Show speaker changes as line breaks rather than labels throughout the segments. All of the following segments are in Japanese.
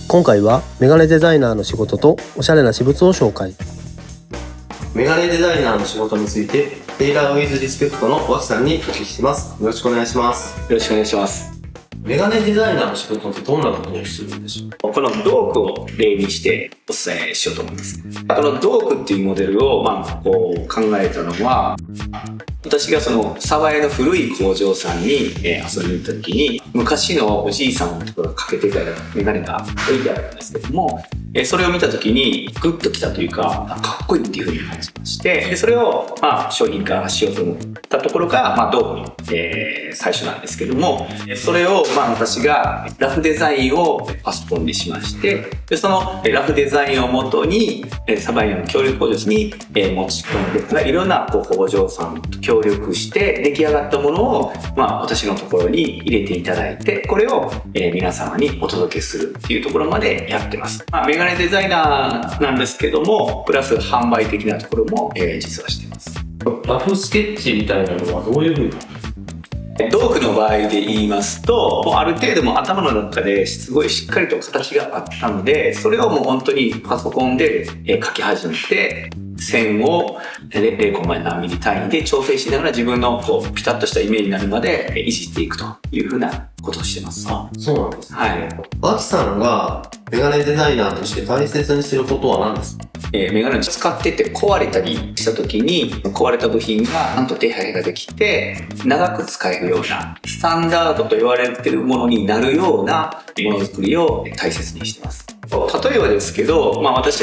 今回はメガネデザイナーの仕事とおしゃれな私物を紹介。メガネデザイナーの仕事についてテイラーウィズリスペクトの脇さんにお聞きします。よろしくお願いします。
よろしくお願いします。
メガネデザイナーの仕事ってどんなことをするんでしょう？
このドークを例にしてお伝えしようと思います。このドークっていうモデルをこう考えたのは、私がその鯖江の古い工場さんに遊びに行った時に、昔のおじいさんのところがかけてたメガネが置いてあるんですけども、それを見た時にグッときたというか、かっこいいっていうふうに感じまして、でそれを商品化しようと思ったところがドークの最初なんですけども、それを私がラフデザインをパソコンでしまして、でそのラフデザインをもとに鯖江の協力工場に持ち込んで、いろんな工場さんと協力して出来上がったものを私のところに入れていただいて、これを皆様にお届けするっていうところまでやってます。メガネデザイナーなんですけども、プラス販売的なところも実はしてます。
ラフスケッチみたいなのはどういうふうに？
ドークの場合で言いますと、もうある程度も頭の中ですごいしっかりと形があったので、それをもう本当にパソコンで書き始めて、線を 0.何ミリ単位で調整しながら自分のピタッとしたイメージになるまでいじっていくというふうなことをしてます。
そうなんですね。
はい。
脇さんがメガネデザイナーとして大切にしていることは何ですか？
メガネを使ってて壊れたりした時に、壊れた部品がちゃんと手配ができて長く使えるようなスタンダードと言われているものになるようなものづくりを大切にしてます。例えばですけど、私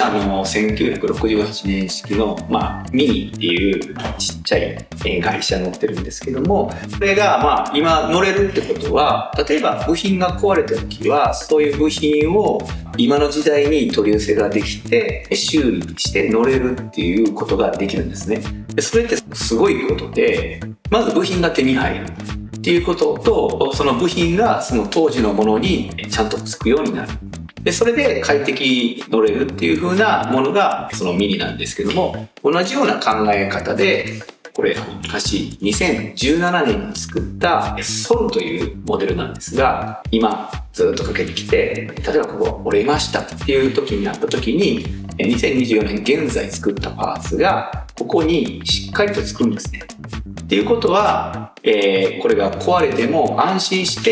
1968年式の、ミニっていうちっちゃい会社乗ってるんですけども、それが今乗れるってことは、例えば部品が壊れた時はそういう部品を今の時代に取り寄せができて修理して乗れるっていうことができるんですね。でそれってすごいことで、まず部品が手に入るっていうことと、その部品がその当時のものにちゃんとつくようになる。でそれで快適に乗れるっていう風なものがそのミニなんですけども、同じような考え方で、これ昔2017年に作ったソルというモデルなんですが、今ずっとかけてきて、例えばここ折れましたっていう時になった時に、2024年現在作ったパーツがここにしっかりとつくんですね。っていうことは、これが壊れても安心して、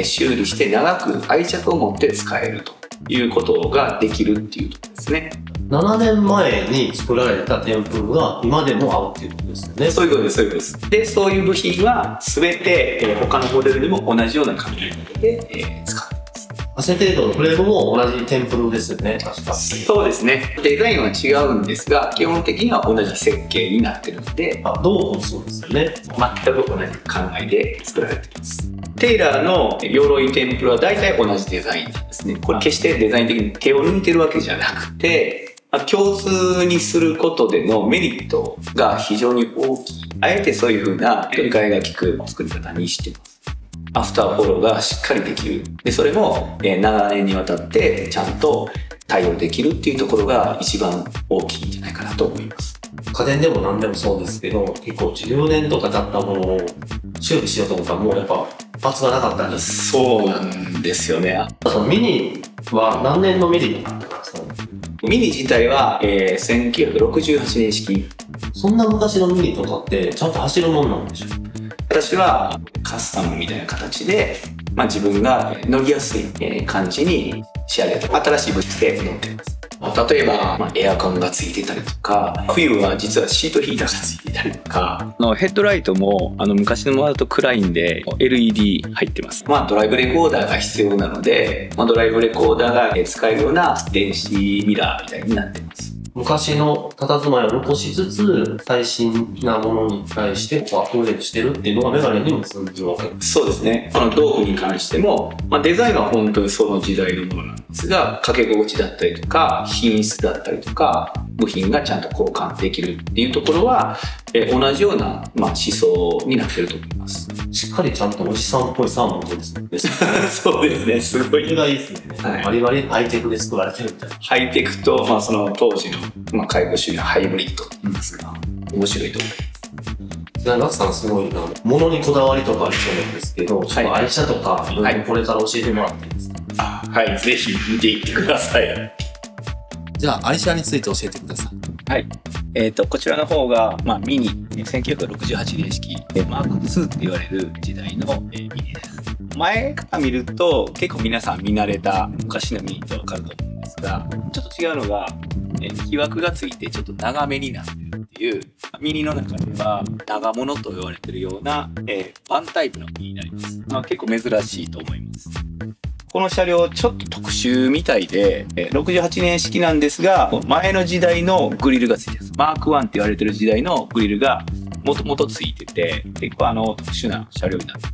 修理して長く愛着を持って使えるということができるっていうところですね。
7年前に作られたテンプルが今でも合うっていうことですよね。
そういうことです、そういうことです。で、そういう部品は全て、他のモデルでも同じような考え方で、使ってます。
アセテートのフレームも同じテンプルですよね、確か。
そうですね。デザインは違うんですが、基本的には同じ設計になってるので、
どうもそうですよね。
全く同じ考えで作られています。テイラーの鎧テンプルは大体同じデザインなんですね。これ決してデザイン的に手を抜いてるわけじゃなくて、共通にすることでのメリットが非常に大きい。あえてそういう風な取り替えが利く作り方にしてます。アフターフォローがしっかりできる。で、それも長年にわたってちゃんと対応できるっていうところが一番大きいんじゃないかなと思います。
家電でも何でもそうですけど、結構10年とか経ったものを修理しようと思ったらもうやっぱパーツがなかったんです。
そうなんですよね。
そのミニは何年のミニだったんですか？
ミニ自体は、1968年式。
そんな昔のミニとかってちゃんと走るもんなんでしょう？
私はカスタムみたいな形で、自分が乗りやすい感じに仕上げて新しい物質で乗っています。例えば、エアコンがついてたりとか、冬は実はシートヒーターがついてたりとか、ヘッドライトも昔のものだと暗いんで LED 入ってます。ドライブレコーダーが必要なので、ドライブレコーダーが使えるような電子ミラーみたいになってます。
昔の佇まいを残しつつ最新なものに対してアップグレードしてるっていうのがメガネにも通じるわけです。
そうですね。このドークに関しても、デザインは本当にその時代のものなんですが、掛け心地だったりとか品質だったりとか部品がちゃんと交換できるっていうところは、同じような、思想になってると思います。
しっかりちゃんとおじさんっぽいサーモンですね。
そうですね。すごい。
それがいいですね。バリバリハイテクで作られてるみたいな。
ハイテクと、その当時の、介護主義のハイブリッドって言いますが、面白いと思います。
夏さんすごいな、物にこだわりとかありそうなんですけど、ちょっと愛車とか、これから教えてもらっていいですか？
はい、ぜひ見ていってください。
じゃあ愛車について教えてください。
はい。こちらの方が、ミニ、1968年式、マーク2って言われる時代の、ミニです。前から見ると、結構皆さん見慣れた昔のミニとわかると思うんですが、ちょっと違うのが、木枠がついてちょっと長めになってるっていう、ミニの中では長物と言われてるような、バンタイプのミニになります。結構珍しいと思います。この車両ちょっと特殊みたいで、68年式なんですが、前の時代のグリルがついてます。マーク1って言われてる時代のグリルがもともとついてて、結構特殊な車両になってます。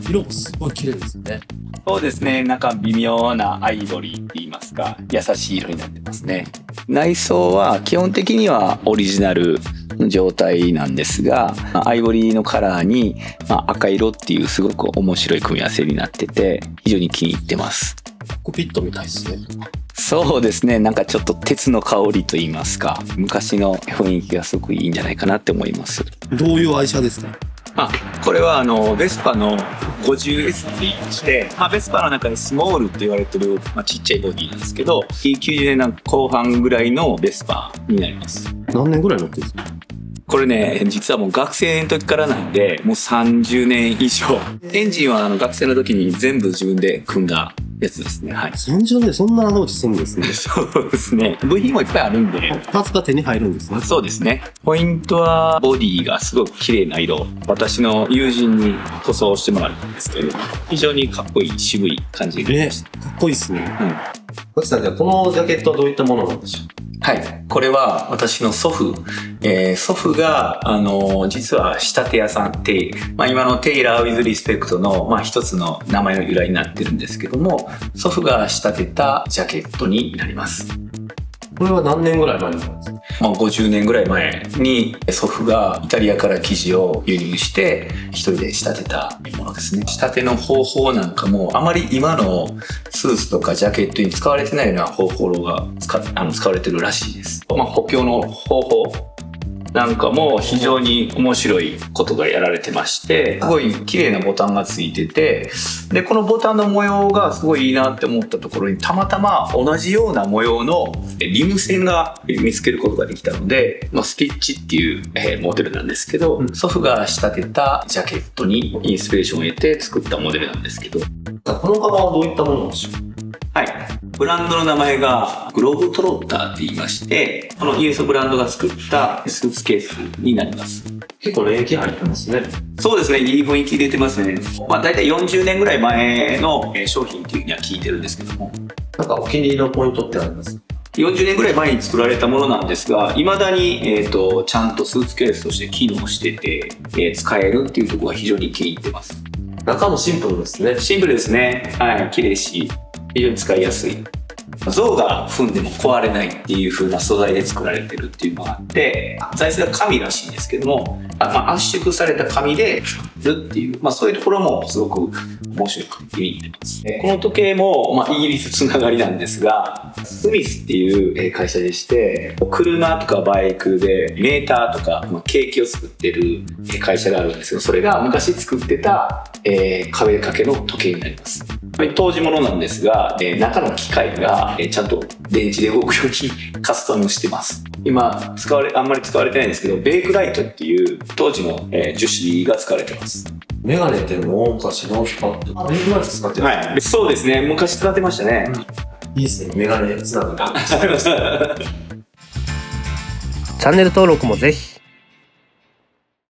色もすごい綺麗ですね。
そうですね、なんか微妙なアイボリーって言いますか、優しい色になってますね。内装は基本的にはオリジナルの状態なんですが、アイボリーのカラーに赤色っていうすごく面白い組み合わせになってて、非常に気に入ってます。
コックピットみたいですね。
そうですね、なんかちょっと鉄の香りと言いますか、昔の雰囲気がすごくいいんじゃないかなって思います。
どういう愛車ですか？
これはベスパの 50S って言いまして、ベスパの中でスモールって言われてる、ちっちゃいボディなんですけど、90年後半ぐらいのベスパになります。
何年ぐらい乗ってるんですか？
これね、実はもう学生の時からなんで、もう30年以上。エンジンは学生の時に全部自分で組んだやつですね。はい。
30年でそんな長持ちするんですね。
そうですね。部品もいっぱいあるんで。
パーツが手に入るんですね。
そうですね。ポイントはボディがすごく綺麗な色。私の友人に塗装してもらったんですけど、非常にかっこいい渋い感じでした。
かっこいいですね。
脇
さん、じゃあこのジャケットはどういったものなんでしょう？
はい。これは私の祖父。祖父が、実は仕立て屋さんって、今のテイラー・ウィズ・リスペクトの、一つの名前の由来になってるんですけども、祖父が仕立てたジャケットになります。
これは何年ぐらい前なんですか
？50年ぐらい前に祖父がイタリアから生地を輸入して一人で仕立てたものですね。仕立ての方法なんかもあまり今のスーツとかジャケットに使われてないような方法が使われてるらしいです。補強の方法なんかも非常に面白いことがやられてまして、すごい綺麗なボタンがついてて、でこのボタンの模様がすごいいいなって思ったところに、たまたま同じような模様のリム線が見つけることができたので、スティッチっていうモデルなんですけど、祖父が仕立てたジャケットにインスピレーションを得て作ったモデルなんですけど、
このカバンはどういったものなんでしょう？
はい。ブランドの名前がグローブトロッターって言いまして、このイエスブランドが作ったスーツケースになります。
結構年季入ってますね。
そうですね。いい雰囲気出てますね。だいたい40年ぐらい前の商品っていうふうには聞いてるんですけども。
なんかお気に入りのポイントってあります？
40年ぐらい前に作られたものなんですが、未だに、ちゃんとスーツケースとして機能してて、使えるっていうところが非常に気に入ってます。
中もシンプルですね。
シンプルですね。はい。綺麗し、非常に使いやすい。象が踏んでも壊れないっていう風な素材で作られてるっていうのがあって、材質が紙らしいんですけども、圧縮された紙で作るっていう、そういうところもすごく面白く気に入ってます。この時計も、イギリスつながりなんですが、スミスっていう会社でして、車とかバイクでメーターとかケーキを作ってる会社があるんですけど、それが昔作ってた壁掛けの時計になります。当時ものなんですが、中の機械がちゃんと電池で動くようにカスタムしてます。今あんまり使われてないんですけど、ベイクライトっていう当時の樹脂が使われてます。
メガネってもう昔の使ってベイクライト使ってる。
はい、そうですね。昔使ってましたね。
いいですね。メガネつながり。
チャンネル登録もぜひ。